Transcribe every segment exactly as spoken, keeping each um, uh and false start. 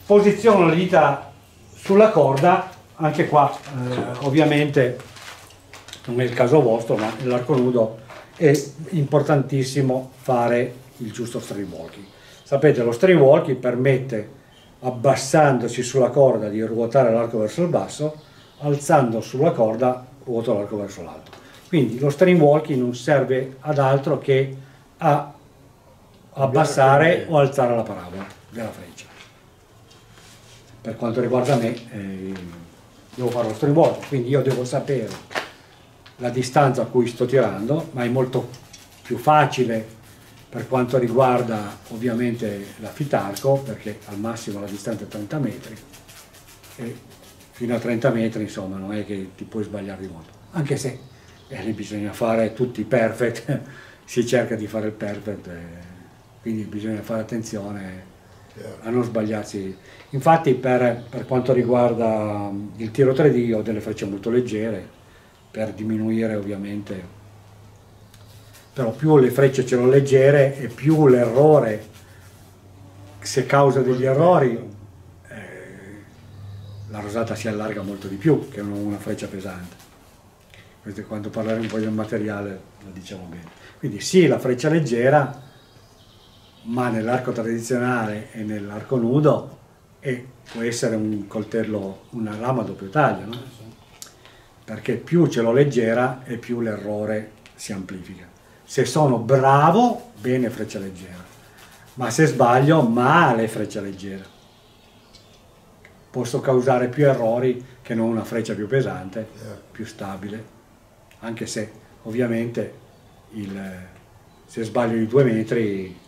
posiziono le dita sulla corda, anche qua eh, ovviamente non è il caso vostro, ma nell'arco nudo è importantissimo fare il giusto string walking. Sapete, lo string walking permette, abbassandosi sulla corda, di ruotare l'arco verso il basso, alzando sulla corda ruoto l'arco verso l'alto. Quindi lo string walking non serve ad altro che a abbassare o alzare la parabola della freccia. Per quanto riguarda me, eh, devo fare lo string walking, quindi io devo sapere la distanza a cui sto tirando, ma è molto più facile per quanto riguarda ovviamente la fitarco, perché al massimo la distanza è trenta metri e fino a trenta metri insomma non è che ti puoi sbagliare di molto, anche se eh, bisogna fare tutti i perfect, si cerca di fare il perfect, eh, quindi bisogna fare attenzione a non sbagliarsi. Infatti per, per quanto riguarda il tiro tre D ho delle frecce molto leggere per diminuire ovviamente, però più le frecce ce l'ho leggere e più l'errore, se causa degli errori, eh, la rosata si allarga molto di più che una freccia pesante. Questo quando parleremo un po' del materiale lo diciamo bene. Quindi sì, la freccia leggera, ma nell'arco tradizionale e nell'arco nudo e può essere un coltello, una lama a doppio taglio, no? Perché più ce l'ho leggera e più l'errore si amplifica. Se sono bravo, bene freccia leggera, ma se sbaglio, male freccia leggera. Posso causare più errori che non una freccia più pesante, più stabile, anche se ovviamente il, se sbaglio di due metri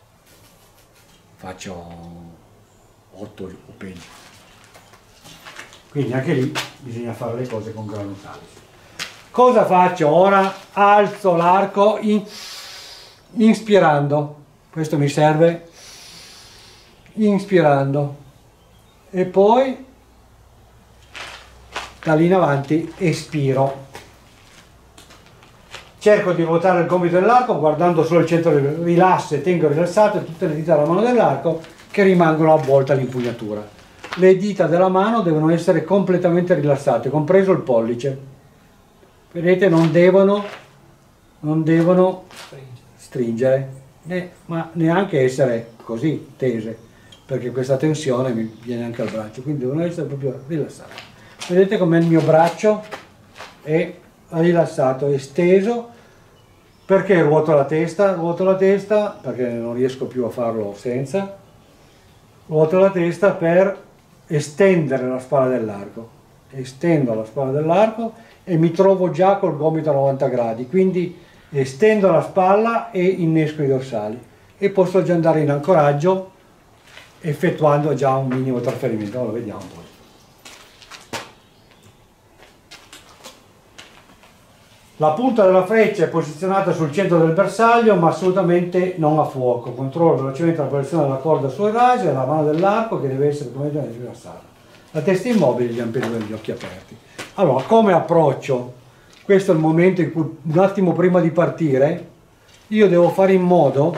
faccio otto o peggio. Quindi anche lì bisogna fare le cose con grano calice. Cosa faccio ora? Alzo l'arco in, inspirando, questo mi serve, inspirando, e poi da lì in avanti espiro. Cerco di ruotare il gomito dell'arco guardando solo il centro del rilasso e tengo rilassate tutte le dita della mano dell'arco che rimangono avvolte all'impugnatura. Le dita della mano devono essere completamente rilassate, compreso il pollice. Vedete, non devono, non devono stringere, né, ma neanche essere così tese, perché questa tensione mi viene anche al braccio, quindi devono essere proprio rilassate. Vedete come il mio braccio è rilassato, esteso. Perché ruoto la testa? Ruoto la testa perché non riesco più a farlo senza. Ruoto la testa per estendere la spalla dell'arco. Estendo la spalla dell'arco e mi trovo già col gomito a novanta gradi, quindi estendo la spalla e innesco i dorsali e posso già andare in ancoraggio effettuando già un minimo trasferimento. Ora vediamo un po'. La punta della freccia è posizionata sul centro del bersaglio, ma assolutamente non a fuoco. Controllo velocemente la posizione della corda sul raso e la mano dell'arco che deve essere completamente rilassata. La testa immobile e gli ambedue gli occhi aperti. Allora, come approccio? Questo è il momento in cui, un attimo prima di partire, io devo fare in modo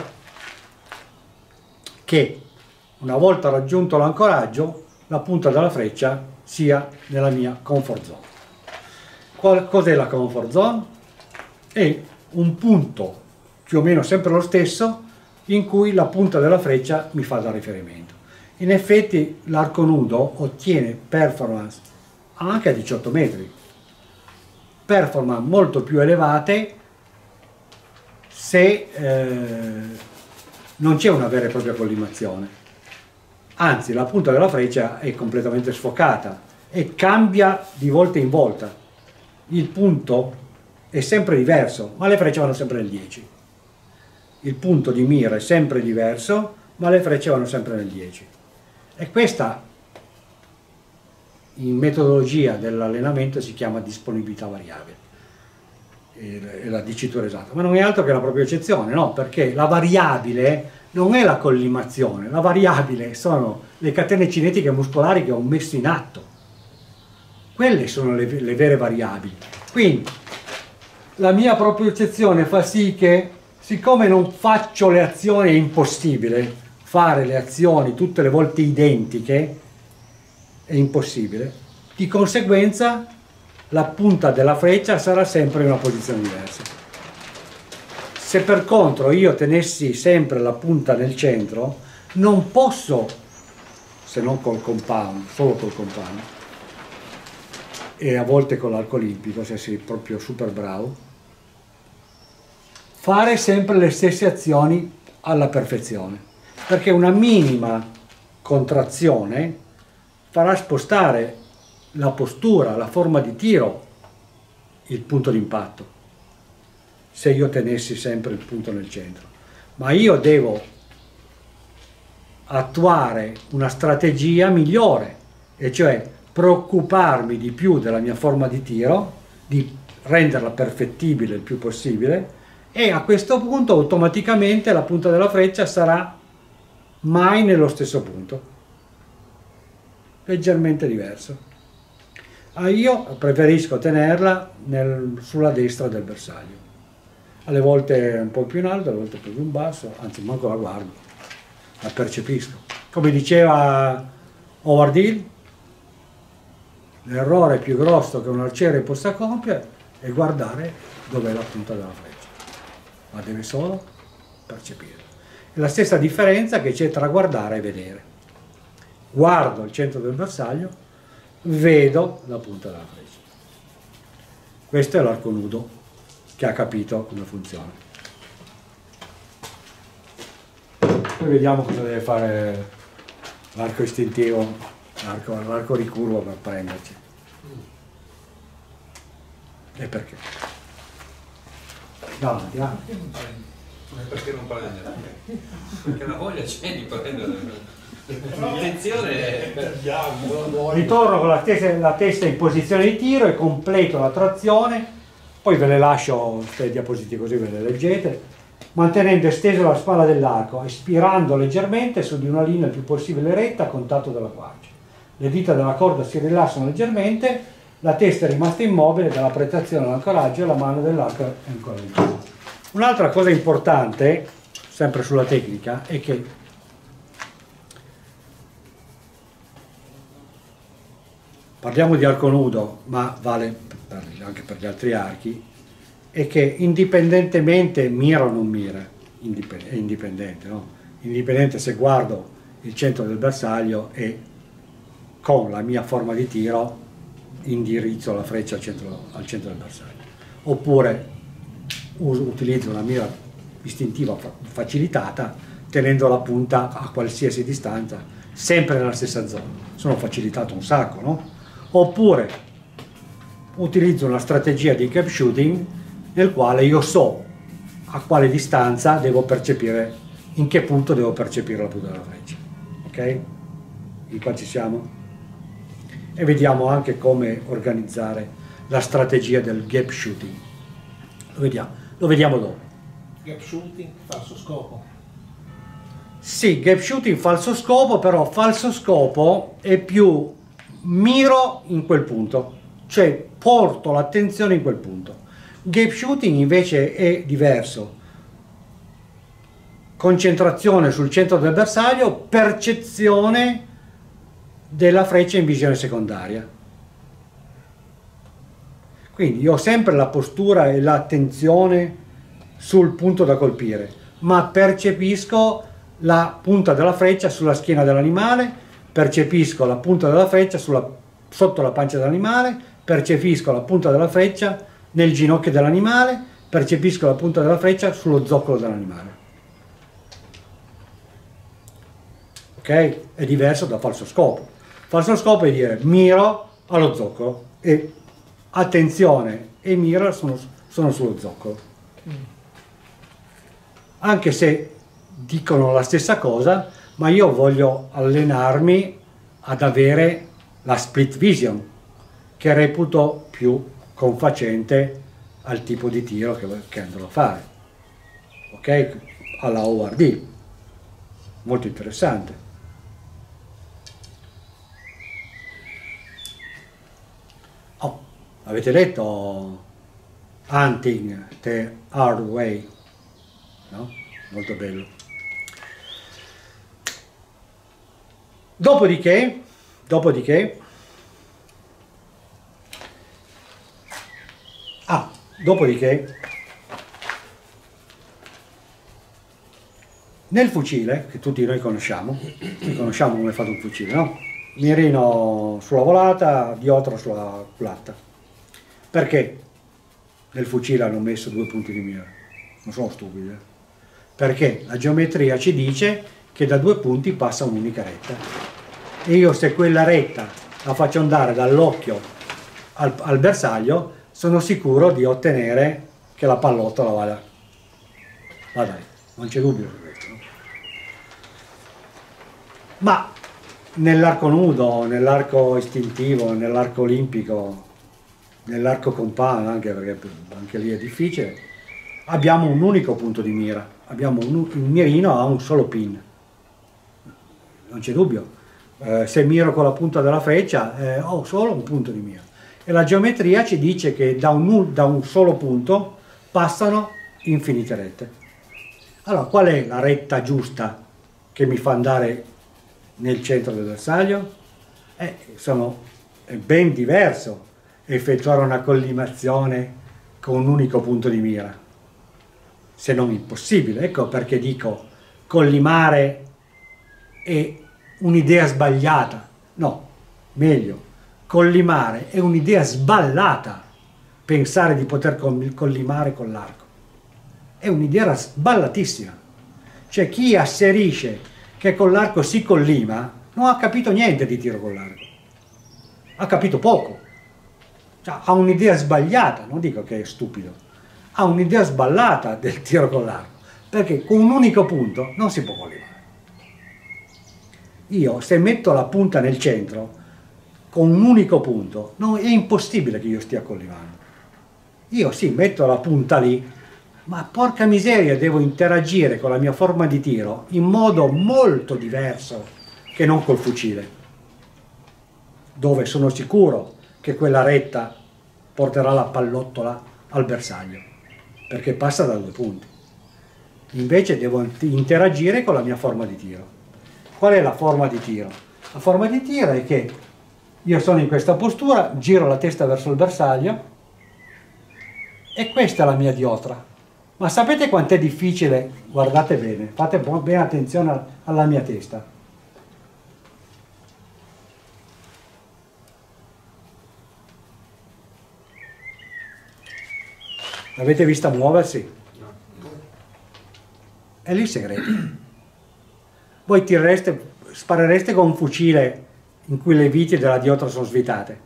che, una volta raggiunto l'ancoraggio, la punta della freccia sia nella mia comfort zone. Cos'è la comfort zone? È un punto più o meno sempre lo stesso in cui la punta della freccia mi fa da riferimento. In effetti l'arco nudo ottiene performance anche a diciotto metri, performance molto più elevate se eh, non c'è una vera e propria collimazione. Anzi, la punta della freccia è completamente sfocata e cambia di volta in volta. Il punto è sempre diverso, ma le frecce vanno sempre nel dieci. Il punto di mira è sempre diverso, ma le frecce vanno sempre nel dieci. E questa, in metodologia dell'allenamento, si chiama disponibilità variabile. È la dicitura esatta, ma non è altro che la propria eccezione, no? Perché la variabile non è la collimazione, la variabile sono le catene cinetiche muscolari che ho messo in atto. Quelle sono le, le vere variabili. Quindi la mia propria eccezione fa sì che, siccome non faccio le azioni, è impossibile fare le azioni tutte le volte identiche è impossibile. Di conseguenza la punta della freccia sarà sempre in una posizione diversa. Se per contro io tenessi sempre la punta nel centro, non posso, se non col compound, solo col compound, e a volte con l'arco olimpico, se sei proprio super bravo, fare sempre le stesse azioni alla perfezione, perché una minima contrazione farà spostare la postura, la forma di tiro, il punto di impatto, se io tenessi sempre il punto nel centro. Ma io devo attuare una strategia migliore, e cioè preoccuparmi di più della mia forma di tiro, di renderla perfettibile il più possibile, e a questo punto automaticamente la punta della freccia sarà mai nello stesso punto, leggermente diverso. Ah, io preferisco tenerla nel, sulla destra del bersaglio, alle volte un po' più in alto, alle volte più in basso, anzi manco la guardo, la percepisco. Come diceva Howard Hill, l'errore più grosso che un arciere possa compiere è guardare dov'è la punta della freccia, ma deve solo percepire. È la stessa differenza che c'è tra guardare e vedere. Guardo il centro del bersaglio, vedo la punta della freccia. Questo è l'arco nudo che ha capito come funziona. Poi vediamo cosa deve fare l'arco istintivo, l'arco, l'arco ricurvo per prenderci. E perché? Davanti, ah. Perché non prendere? Perché la voglia c'è di prendere. L'intenzione è... Ritorno con la testa, la testa in posizione di tiro e completo la trazione, poi ve le lascio queste diapositive così ve le leggete, mantenendo esteso la spalla dell'arco, espirando leggermente su di una linea il più possibile retta a contatto della guancia. Le dita della corda si rilassano leggermente, la testa è rimasta immobile dalla prestazione all'ancoraggio e la mano dell'arco è ancora in piedi. Un'altra cosa importante, sempre sulla tecnica, è che parliamo di arco nudo, ma vale per, anche per gli altri archi, è che indipendentemente mira o non mira, è indipendente, no? Indipendente se guardo il centro del bersaglio e con la mia forma di tiro indirizzo la freccia al centro, al centro del bersaglio, oppure uso, utilizzo una mira istintiva facilitata tenendo la punta a qualsiasi distanza, sempre nella stessa zona. Sono facilitato un sacco, no? Oppure utilizzo una strategia di gap shooting nel quale io so a quale distanza devo percepire, in che punto devo percepire la punta della freccia. Ok? Di qua ci siamo? E vediamo anche come organizzare la strategia del gap shooting. Lo vediamo, lo vediamo dopo. Gap shooting, falso scopo. Sì, gap shooting falso scopo, però falso scopo è più miro in quel punto, cioè porto l'attenzione in quel punto. Gap shooting invece è diverso. Concentrazione sul centro del bersaglio, percezione della freccia in visione secondaria. Quindi io ho sempre la postura e l'attenzione sul punto da colpire, ma percepisco la punta della freccia sulla schiena dell'animale, percepisco la punta della freccia sulla, sotto la pancia dell'animale, percepisco la punta della freccia nel ginocchio dell'animale, percepisco la punta della freccia sullo zoccolo dell'animale. Ok? È diverso da falso scopo. Falso scopo è dire miro allo zoccolo e attenzione e mira sono, sono sullo zoccolo. Anche se dicono la stessa cosa, ma io voglio allenarmi ad avere la split vision, che reputo più confacente al tipo di tiro che, che andrò a fare. Ok? Alla Howard Hill. Molto interessante. Oh, avete letto Hunting the Hard Way? No? Molto bello. Dopodiché, dopodiché, ah, dopodiché, nel fucile, che tutti noi conosciamo, conosciamo come è fatto un fucile, no? Mirino sulla volata, diotra sulla culata. Perché nel fucile hanno messo due punti di mira? Non sono stupidi, eh? Perché la geometria ci dice che da due punti passa un'unica retta. E io se quella retta la faccio andare dall'occhio al, al bersaglio, sono sicuro di ottenere che la pallottola vada. Vada, non c'è dubbio su questo, no? Ma nell'arco nudo, nell'arco istintivo, nell'arco olimpico, nell'arco compagno, anche perché anche lì è difficile, abbiamo un unico punto di mira, abbiamo un, il mirino ha un solo pin, non c'è dubbio, eh, se miro con la punta della freccia eh, ho solo un punto di mira e la geometria ci dice che da un, da un solo punto passano infinite rette. Allora qual è la retta giusta che mi fa andare nel centro del bersaglio? Eh, sono, è ben diverso effettuare una collimazione con un unico punto di mira, se non impossibile. Ecco perché dico collimare è un'idea sbagliata, no, meglio, collimare è un'idea sballata. Pensare di poter collimare con l'arco è un'idea sballatissima. Cioè chi asserisce che con l'arco si collima non ha capito niente di tiro con l'arco, ha capito poco, cioè, ha un'idea sbagliata, non dico che è stupido, ha un'idea sballata del tiro con l'arco, perché con un unico punto non si può collimare. Io se metto la punta nel centro con un unico punto no, è impossibile che io stia collimando. Io sì, metto la punta lì, ma porca miseria, devo interagire con la mia forma di tiro in modo molto diverso che non col fucile, dove sono sicuro che quella retta porterà la pallottola al bersaglio, perché passa da due punti. Invece devo interagire con la mia forma di tiro. Qual è la forma di tiro? La forma di tiro è che io sono in questa postura, giro la testa verso il bersaglio e questa è la mia diotra. Ma sapete quant'è difficile? Guardate bene, fate bene attenzione alla mia testa. L'avete vista muoversi? È lì il segreto. Voi tirereste, sparereste con un fucile in cui le viti della diotra sono svitate,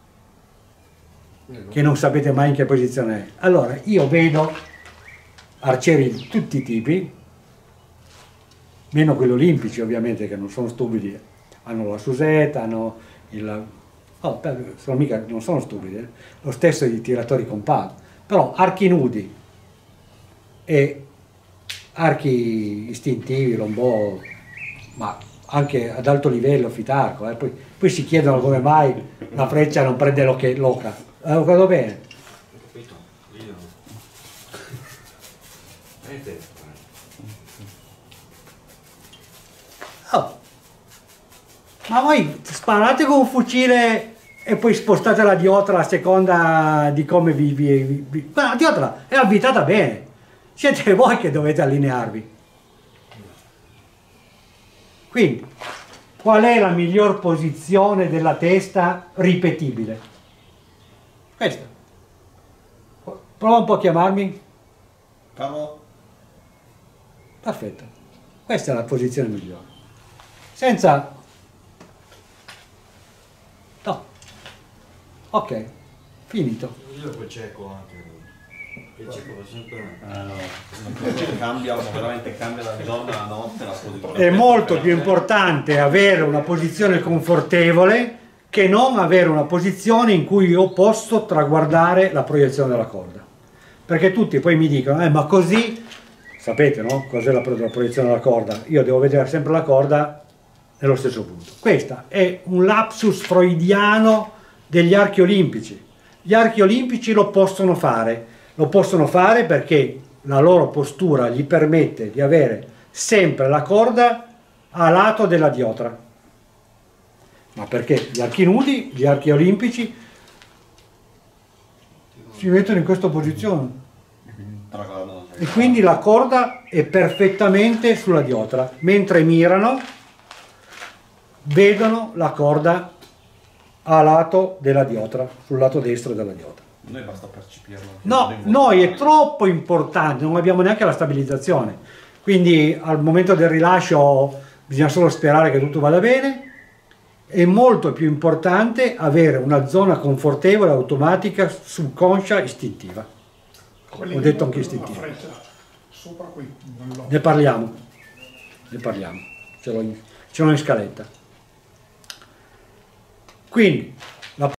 che non sapete mai in che posizione è. Allora, io vedo arcieri di tutti i tipi, meno quelli olimpici ovviamente, che non sono stupidi, hanno la susetta, hanno il... Oh, sono mica, non sono stupidi, eh? Lo stesso i tiratori compagni, però archi nudi e archi istintivi, lombò, ma anche ad alto livello fitarco, eh? poi, poi si chiedono come mai la freccia non prende l'oca. Eh, ho capito bene? Ho capito, io vedete? Oh. Ma voi sparate con un fucile e poi spostate la diotra a seconda di come vi... vi, vi, vi... Ma la diotra è avvitata bene, siete voi che dovete allinearvi. Quindi, qual è la miglior posizione della testa ripetibile? Questa. Prova un po' a chiamarmi. Parlo. Perfetto. Questa è la posizione migliore. Senza... No. Ok. Finito. Io poi cieco anche. Il cieco va sempre... Allora, cambia, veramente cambia da giorno alla notte la posizione. È molto più importante avere una posizione confortevole che non avere una posizione in cui io posso traguardare la proiezione della corda. Perché tutti poi mi dicono, eh, ma così, sapete no? Cos'è la, la proiezione della corda? Io devo vedere sempre la corda nello stesso punto. Questo è un lapsus freudiano degli archi olimpici. Gli archi olimpici lo possono fare, lo possono fare perché la loro postura gli permette di avere sempre la corda a lato della diotra. Ma perché gli archi nudi, gli archi olimpici si mettono in questa posizione e quindi la corda è perfettamente sulla diotra, mentre mirano vedono la corda a lato della diotra, sul lato destro della diotra. Noi basta percepirlo. No, noi è troppo importante, non abbiamo neanche la stabilizzazione, quindi al momento del rilascio bisogna solo sperare che tutto vada bene. È molto più importante avere una zona confortevole, automatica, subconscia, istintiva. Ho detto anche istintiva. Sopra qui, nell'occhio. Ne parliamo, ne parliamo, ce l'ho in, ce l'ho in scaletta. Quindi